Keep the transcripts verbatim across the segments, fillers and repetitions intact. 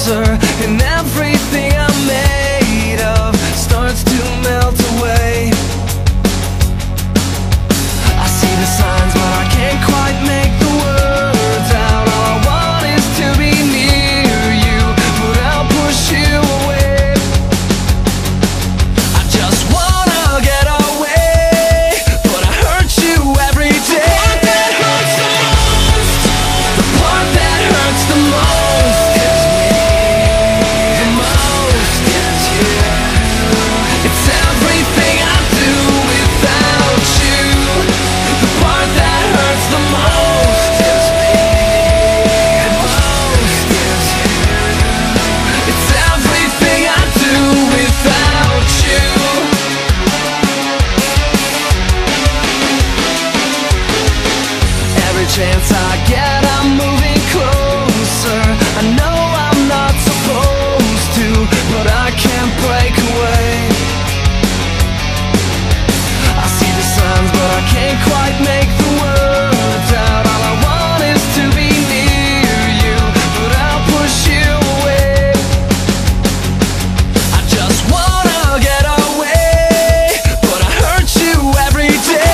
closer, and everything I'm made of starts to melt away. I see the signs, but I can't quite make the words out. All I want is to be near you, but I'll push you away. I just wanna get away, but I hurt you every day. The part that hurts the most is me. The most is you. It's everything I do without you. The part that hurts the most is me. The most is you. It's everything I do without you. Every chance I get, I'm moving closer. I know I'm not supposed to, but I can't break away. I see the signs, but I can't quite make the words out. All I want is to be near you, but I'll push you away. I just wanna get away, but I hurt you every day.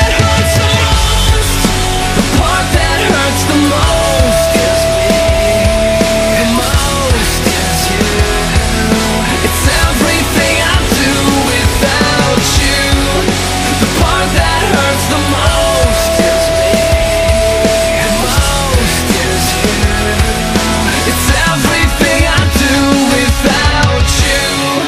The part that hurts the most is me. The most is you. It's everything I do without you. The part that hurts the most is me. The most is you. It's everything I do without you.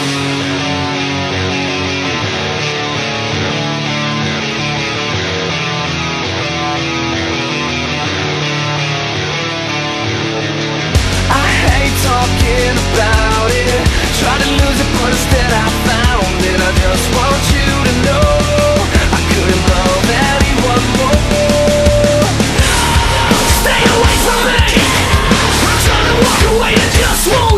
I hate talking about it, try to lose it, but instead I found it. I just want you to know I couldn't love anyone more. Stay away from me, I'm trying to walk away and just want